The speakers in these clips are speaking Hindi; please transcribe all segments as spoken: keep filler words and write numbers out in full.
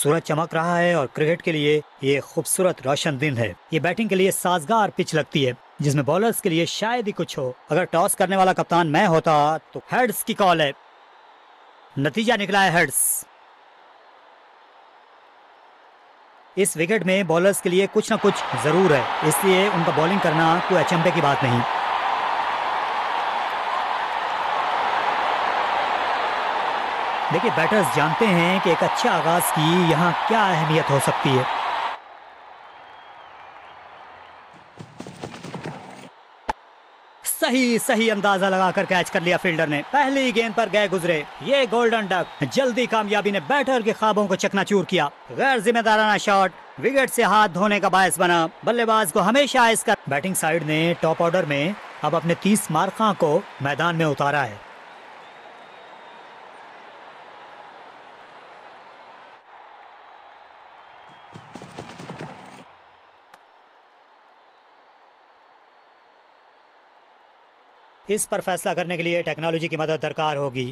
सूरज चमक रहा है और क्रिकेट के लिए ये खूबसूरत रोशन दिन है। ये बैटिंग के लिए साजगार पिच लगती है जिसमें बॉलर्स के लिए शायद ही कुछ हो। अगर टॉस करने वाला कप्तान मैं होता तो हेड्स की कॉल है। नतीजा निकला है हेड्स। इस विकेट में बॉलर्स के लिए कुछ ना कुछ जरूर है, इसलिए उनका बॉलिंग करना कोई अचंभे की बात नहीं। देखिए, बैटर्स जानते हैं कि एक अच्छे आगाज की यहाँ क्या अहमियत हो सकती है। सही सही अंदाजा लगाकर कैच कर लिया फील्डर ने। पहली गेंद पर गए गुजरे ये गोल्डन डक। जल्दी कामयाबी ने बैटर के ख्वाबों को चकनाचूर किया। गैर जिम्मेदाराना शॉट विकेट से हाथ धोने का बायस बना। बल्लेबाज को हमेशा इसका। बैटिंग साइड ने टॉप ऑर्डर में अब अपने तीस मार्का को मैदान में उतारा है। इस पर फैसला करने के लिए टेक्नोलॉजी की मदद दरकार होगी।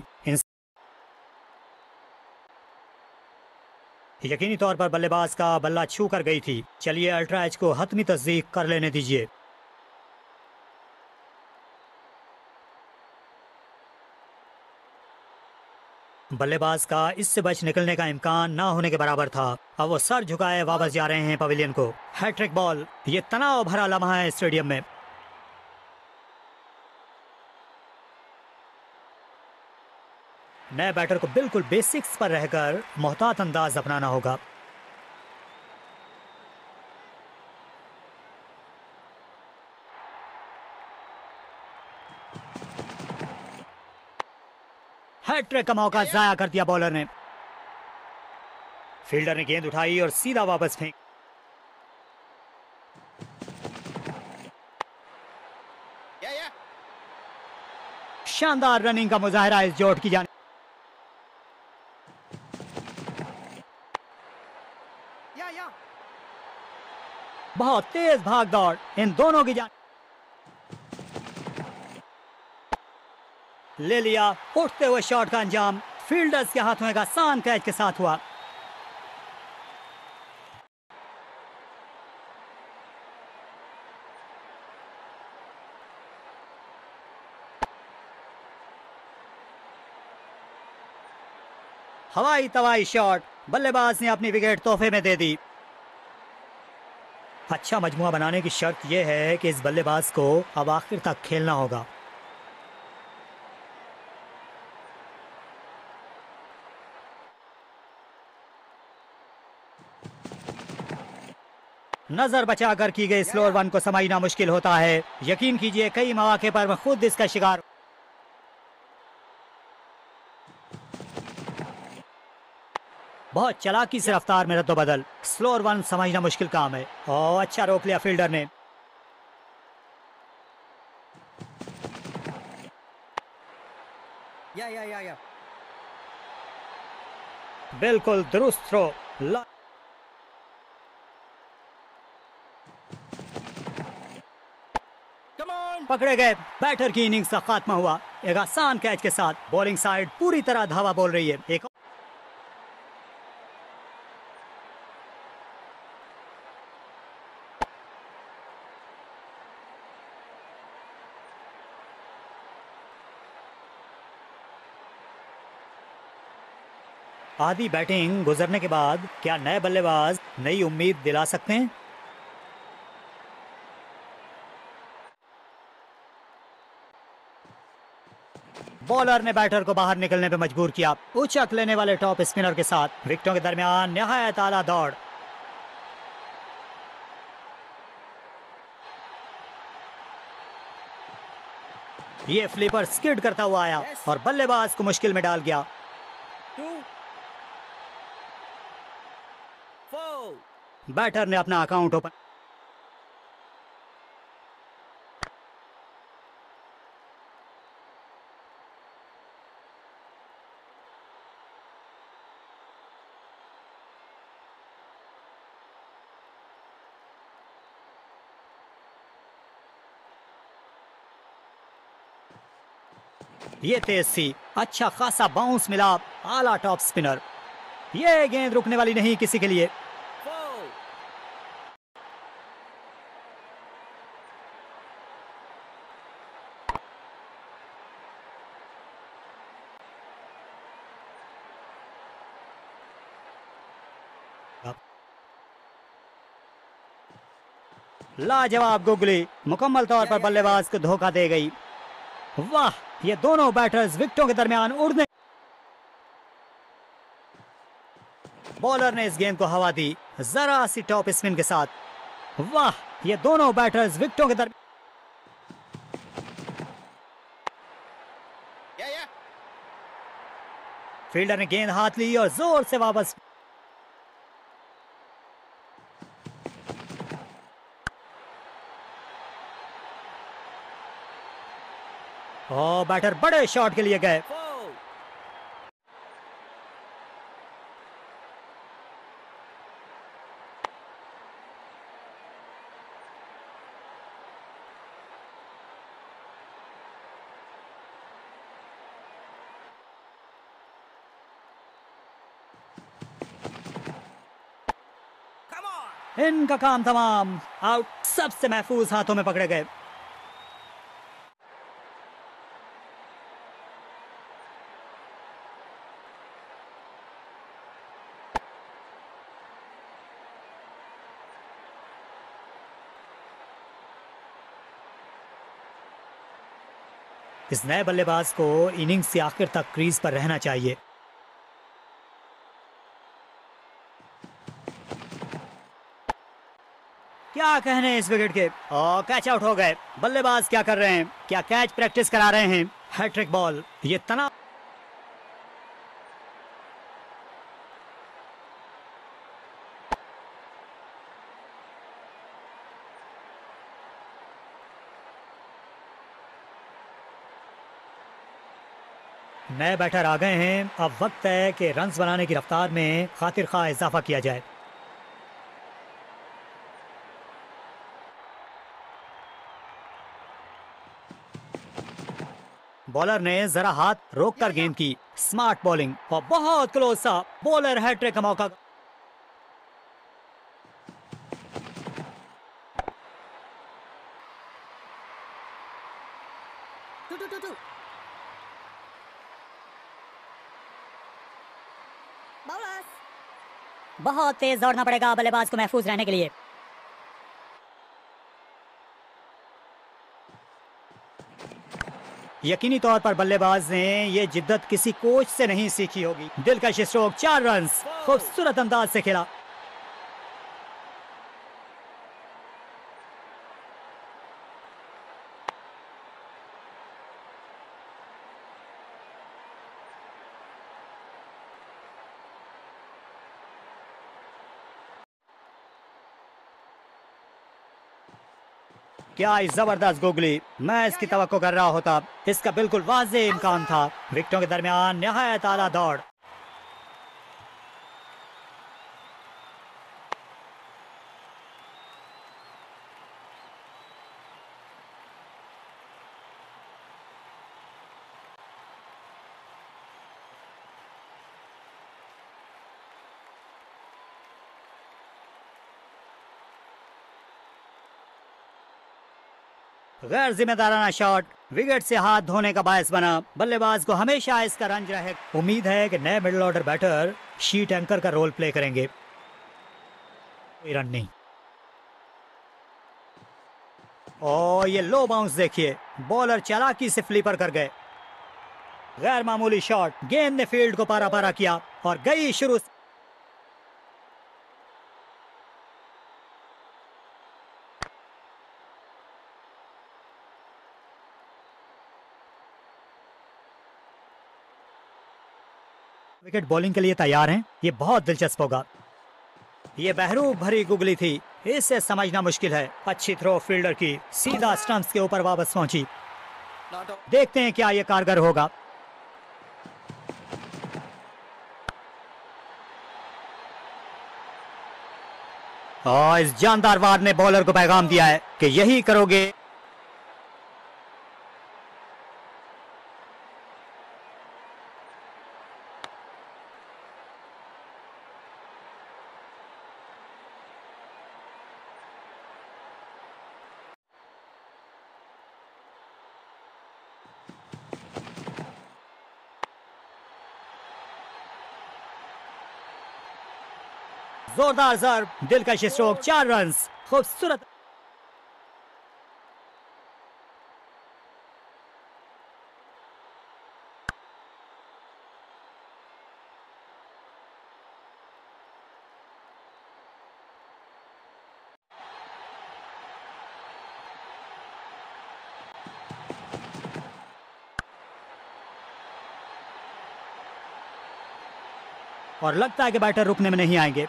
यकीनी तौर पर बल्लेबाज का बल्ला छू कर गई थी। चलिए अल्ट्रा एज को हतमी तस्दीक कर लेने दीजिए। बल्लेबाज का इससे बच निकलने का इम्कान ना होने के बराबर था। अब वो सर झुकाए वापस जा रहे हैं पवेलियन को। Hattrick ball. ये तनाव भरा लम्हा है स्टेडियम में। नए बैटर को बिल्कुल बेसिक्स पर रहकर मोहतात अंदाज अपनाना होगा। हैट्रिक का मौका जाया कर दिया बॉलर ने। फील्डर ने गेंद उठाई और सीधा वापस फेंक। शानदार रनिंग का मुजाहिरा इस जोट की जाने। बहुत तेज भाग दौड़ इन दोनों की जान। ले लिया उठते हुए शॉट का अंजाम। फील्डर्स के हाथों एक आसान कैच के साथ हुआ। हवाई तवाई शॉट। बल्लेबाज ने अपनी विकेट तोहफे में दे दी। अच्छा मजमुआ बनाने की शर्त यह है कि इस बल्लेबाज को अब आखिर तक खेलना होगा। नजर बचाकर की गई स्लोअर वन को समझना मुश्किल होता है। यकीन कीजिए कई मौके पर मैं खुद इसका शिकार। बहुत चालाकी से रफ्तार में रद्दोबदल। स्लोअर वन समझना मुश्किल काम है। और अच्छा रोक लिया फील्डर ने। या या या या बिल्कुल दुरुस्त थ्रो। पकड़े गए। बैटर की इनिंग्स का खात्मा हुआ एक आसान कैच के साथ। बॉलिंग साइड पूरी तरह धावा बोल रही है। एक आधी बैटिंग गुजरने के बाद क्या नए बल्लेबाज नई उम्मीद दिला सकते हैं? बॉलर ने बैटर को बाहर निकलने पे मजबूर किया। उचक लेने वाले टॉप स्पिनर के साथ विकेटों के दरमियान निहायत आला दौड़। ये फ्लिपर स्किड करता हुआ आया और बल्लेबाज को मुश्किल में डाल गया। बैटर ने अपना अकाउंट ओपन। ये तेज सी अच्छा खासा बाउंस मिला। आला टॉप स्पिनर। ये गेंद रुकने वाली नहीं किसी के लिए। लाजवाब गुगली मुकम्मल तौर पर बल्लेबाज को धोखा दे गई। वाह, ये दोनों बैटर्स विकेटों के दरमियान उड़ने। बॉलर ने इस गेंद को हवा दी जरा सी टॉप स्पिन के साथ। वाह, ये दोनों बैटर्स विकेटों के दरमियान। फील्डर ने गेंद हाथ ली और जोर से वापस। ओ, बैटर बड़े शॉट के लिए गए। इनका काम तमाम। आउट सबसे महफूज हाथों में पकड़े गए। इस नए बल्लेबाज को इनिंग्स के आखिर तक क्रीज पर रहना चाहिए। क्या कहने इस विकेट के। और कैच आउट हो गए। बल्लेबाज क्या कर रहे हैं? क्या कैच प्रैक्टिस करा रहे हैं? Hattrick ball. ये तनाव। नए बैटर आ गए हैं। अब वक्त है कि रन्स बनाने की रफ्तार में खातिर खा इजाफा किया जाए। बॉलर ने जरा हाथ रोककर गेंद की। स्मार्ट बॉलिंग और बहुत क्लोज सा। बॉलर हैट्रिक का मौका। Two two two two. बहुत तेज दौड़ना पड़ेगा बल्लेबाज को महफूज रहने के लिए। यकीनी तौर पर बल्लेबाज ने ये जिद्दत किसी कोच से नहीं सीखी होगी। दिलकश स्ट्रोक, चार रन्स, खूबसूरत अंदाज से खेला। क्या जबरदस्त गुगली। मैं इसकी तवक्को कर रहा होता। इसका बिल्कुल वाज़े इम्कान था। विकेटों के दरमियान निहायत आला दौड़। गैर जिम्मेदाराना शॉट विकेट से हाथ धोने का बायस बना। बल्लेबाज को हमेशा इसका रंज रहे। उम्मीद है कि नए middle order batter sheet anchor का रोल प्ले करेंगे। कोई रन नहीं। और ये लो बाउंस देखिए। बॉलर चालाकी से फ्लिपर कर गए। गैर मामूली शॉट। गेंद ने फील्ड को पारा पारा किया और गई शुरू। विकेट बॉलिंग के लिए तैयार हैं। ये बहुत दिलचस्प होगा। ये बहरूप भरी गुगली थी। इसे समझना मुश्किल है। अच्छी थ्रो फील्डर की सीधा स्टंप्स के ऊपर वापस पहुंची। देखते हैं क्या ये कारगर होगा। और इस जानदार वार ने बॉलर को पैगाम दिया है कि यही करोगे। जोरदार जर्ब, दिलकश स्ट्रोक, चार रन। खूबसूरत। और लगता है कि बैटर रुकने में नहीं आएंगे।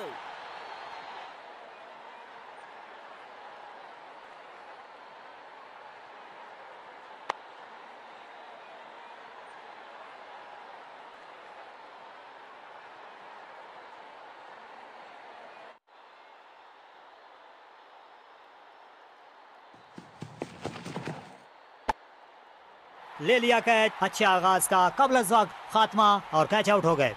ले लिया कैच। अच्छे आगाज का कबल वक्त खात्मा और कैच आउट हो गए।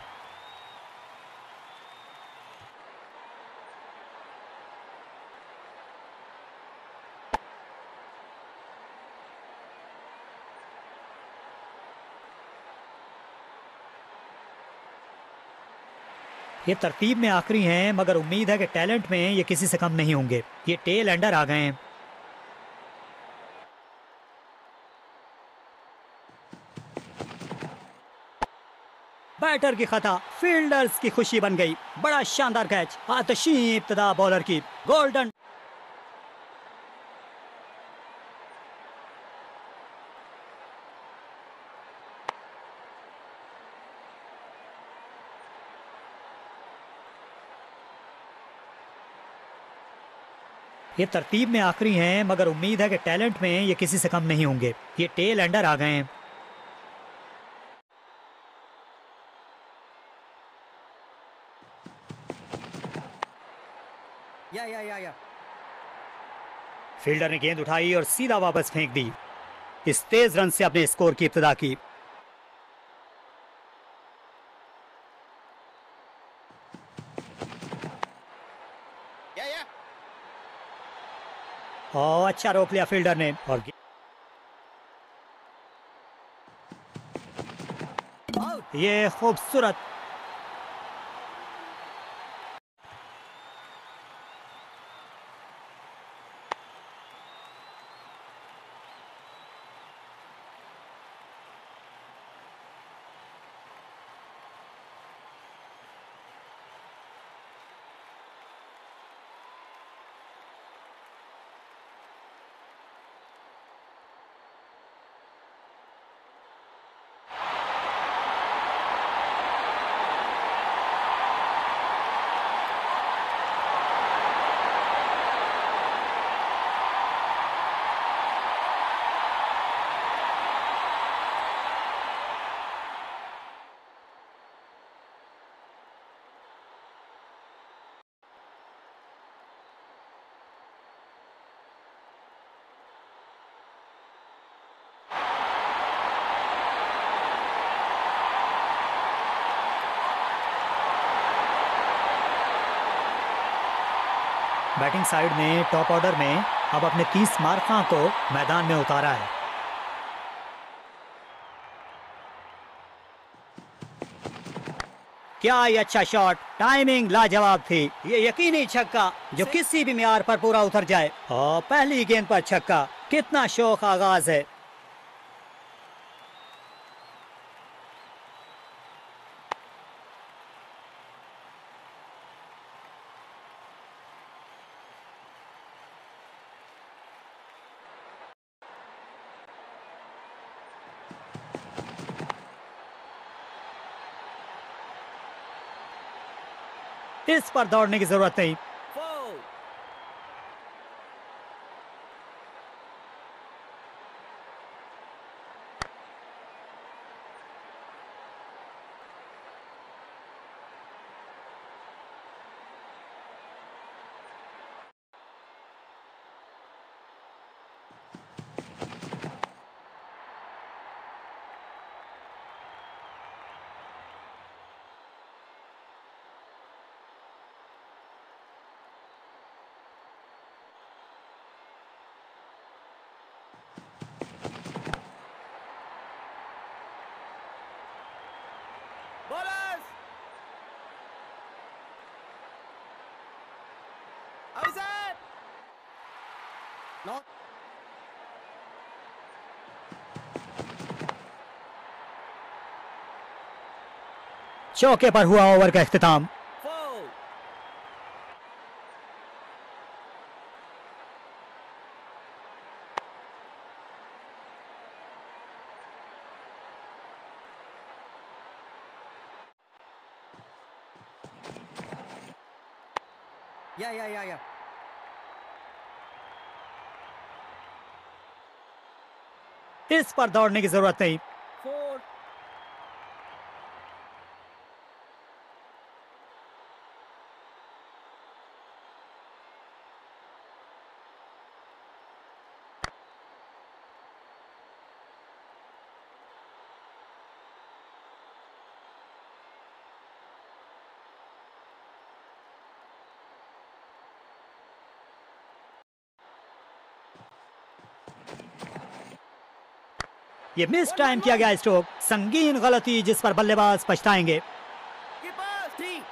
ये तरतीब में आखिरी हैं, मगर उम्मीद है कि टैलेंट में ये किसी से कम नहीं होंगे। ये टेल एंडर आ गए हैं। बैटर की खता, फील्डर्स की खुशी बन गई। बड़ा शानदार कैच, आतशी इब्तदा बॉलर की। गोल्डन। ये तरतीब में आखिरी हैं, मगर उम्मीद है कि टैलेंट में ये किसी से कम नहीं होंगे। ये टेल एंडर आ गए हैं। या या या या फील्डर ने गेंद उठाई और सीधा वापस फेंक दी। इस तेज रन से अपने स्कोर की इब्तिदा की। या या ओ, अच्छा रोक लिया फील्डर ने। और ये खूबसूरत। बैटिंग साइड ने टॉप ऑर्डर में अब अपने तीस मार्का को मैदान में उतारा है। क्या ये अच्छा शॉट, टाइमिंग लाजवाब थी। ये यकीनी छक्का जो किसी भी मियार पर पूरा उतर जाए। और पहली गेंद पर छक्का, कितना शौक आगाज है। इस पर दौड़ने की जरूरत नहीं। Avizar! Not. चौके पर हुआ ओवर का इख्तिताम। Foul. Yeah, yeah, yeah, yeah. इस पर दौड़ने की जरूरत नहीं। Four. ये मिस टाइम किया गया स्ट्रोक, संगीन गलती जिस पर बल्लेबाज पछताएंगे। Keeper. Three.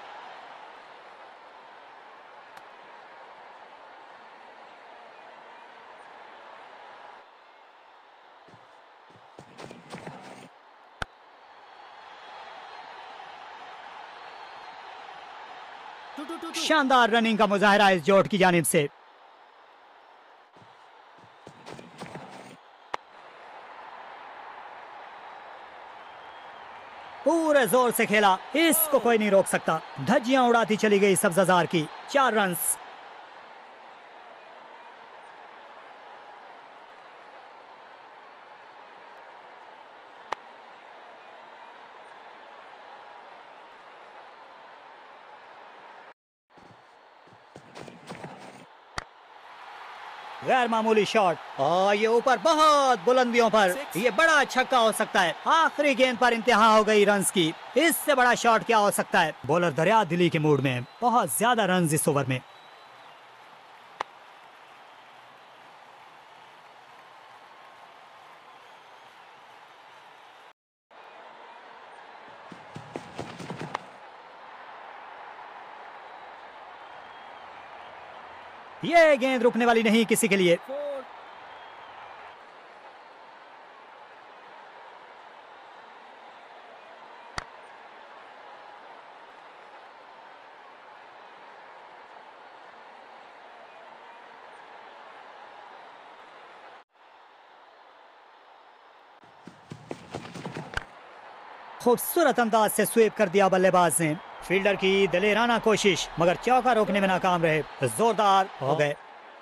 Two, two, two, two. शानदार रनिंग का मुजाहरा इस जोट की जानिब से। पूरे जोर से खेला, इसको कोई नहीं रोक सकता। धज्जियां उड़ाती चली गई सब्जाजार की। चार रन्स। गैर मामूली शॉट और ये ऊपर बहुत बुलंदियों पर, ये बड़ा छक्का हो सकता है। आखिरी गेंद पर इंतहा हो गई रन्स की। इससे बड़ा शॉट क्या हो सकता है। बॉलर दरिया दिली के मूड में, बहुत ज्यादा रन्स इस ओवर में। ये गेंद रुकने वाली नहीं किसी के लिए। Four. खूबसूरत अंदाज से स्वीप कर दिया बल्लेबाज ने। फील्डर की दलेराना कोशिश, मगर चौका रोकने में नाकाम रहे। जोरदार हो गए।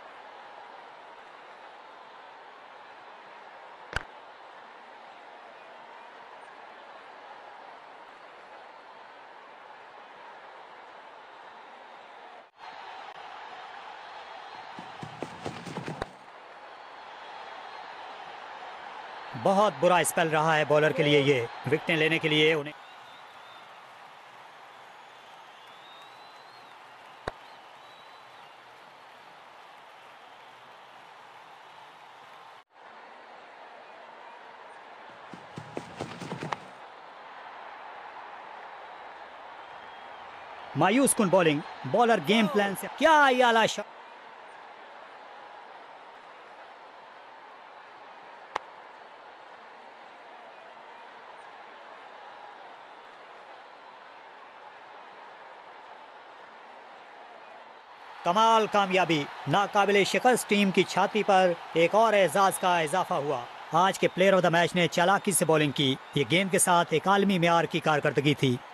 बहुत बुरा स्पेल रहा है बॉलर के लिए ये। विकेटें लेने के लिए उन्हें मायूस कुन बॉलिंग। बॉलर गेम प्लान से क्या ये आला शॉट। कमाल कामयाबी। नाकाबिले शिकस्त टीम की छाती पर एक और एजाज का इजाफा हुआ। आज के प्लेयर ऑफ द मैच ने चालाकी से बॉलिंग की। ये गेंद के साथ एक आलमी मेयार की कारकर्दगी थी।